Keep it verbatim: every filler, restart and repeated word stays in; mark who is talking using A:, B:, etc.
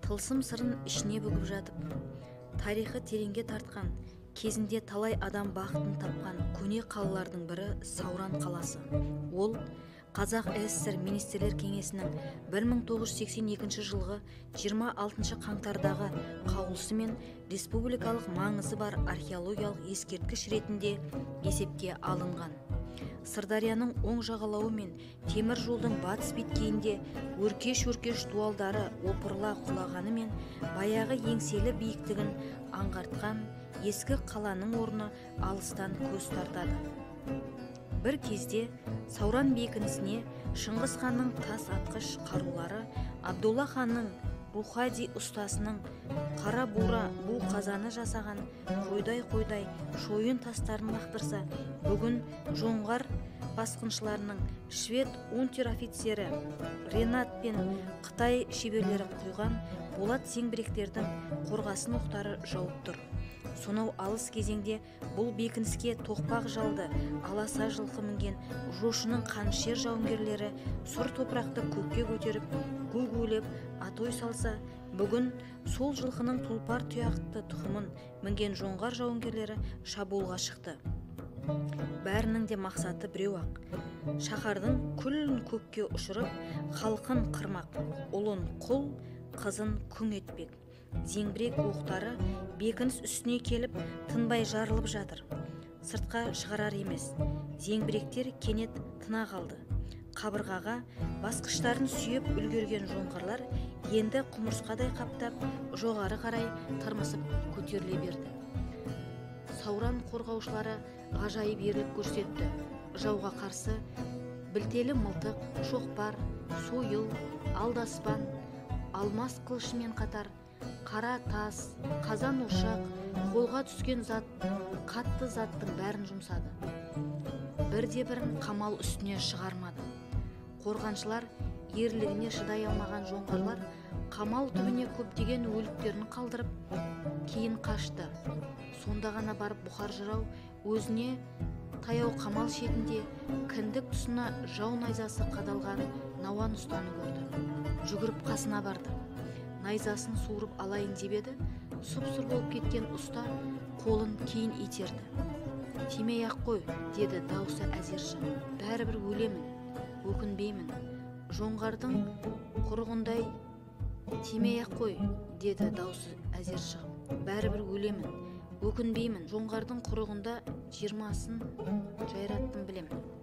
A: тылсым сырын ішіне бүгіп жатып, тарихы тереңге тартқан, кезінде талай адам бақытын тапқан көне қалалардың бірі Сауран қаласы. Ол Қазақ СССР Министрлер Кеңесінің бір мың тоғыз жүз сексен екінші жылғы жиырма алтыншы қаңтардағы қаулысымен республикалық маңызы бар археологиялық ескерткіш ретінде есепке алынған. Сырдарияның оң жағалауы мен темір жолдың батыс беткейінде өркеш-өркеш дуалдары опырыла құлағанымен баяғы еңселі биіктігін аңғартқан ескі қаланың орны алыстан көз тартады. Бір кезде Сауран бекінісіне Шыңғыс ханның тас атқыш қарулары, Абдолла ханның Рухади ұстасының қара бура бу қазаны жасаған қойдай-қойдай шойын тастарын лақтырса, бүгін жоңғар басқыншыларының швед унтер-офицері Ренат пен Қытай шеберлері құйған болат зеңбіректердің қорғасын оқтары жауып тұр. Сонау алыс кезеңде бұл бекініске тоқпақ жалды аласа жылқы мінген жошының қанішер жауынгерлері сұр топырақты көкке көтеріп гу-гулеп атой салса, бүгін сол жылқының тұлпар тұяқты тұқымын мінген жоңғар жауынгерлері шабуылға шықты. Бәрінің де мақсаты біреу-ақ: шаһардың күлін көкке ұшырып, халқын қырмақ, ұлын құл, қызын күң етпек. Зеңбірек оқтары бекініс үстіне келіп тынбай жарылып жатыр. Сыртқа шығарар емес. Зеңбіректер кенет тына қалды. Қабырғаға басқыштарын сүйеп үлгерген жоңғарлар енді құмырсқадай қаптап жоғары қарай тырмысып көтеріле берді. Сауран қорғаушылары ғажайып ерлік көрсетті. Жауға қарсы білтелі мылтық, шоқпар, сойыл, алдаспан, алмас қылышымен қатар қара тас, қазан ошақ, қолға түскен зат, қатты заттың бәрін жұмсады. Бірде-бірін қамал үстіне шығармады. Қорғаншылар ерлігіне шыдай алмаған жоңғарлар қамал түбіне көптеген өліктерін қалдырып, кейін қашты. Сонда ғана барып Бұхар жырау өзіне таяу қамал шетінде кіндік тұсына жау найзасы қадалған науан ұстаны көрді. Жүгіріп қасына барды. Найзасын суырып алайын деп еді, сұп-сұр болып кеткен ұста қолын кейін итерді. «Тимей-ақ қой», деді даусы әзерші. «Бәрібір өлемін, өкінбеймін. Жоңғардың құрығындай тимей-ақ қой», деді даусы әзерші. «Бәрібір өлемін, өкінбеймін. Жоңғардың құрығында жиырмасын жайраттым білем».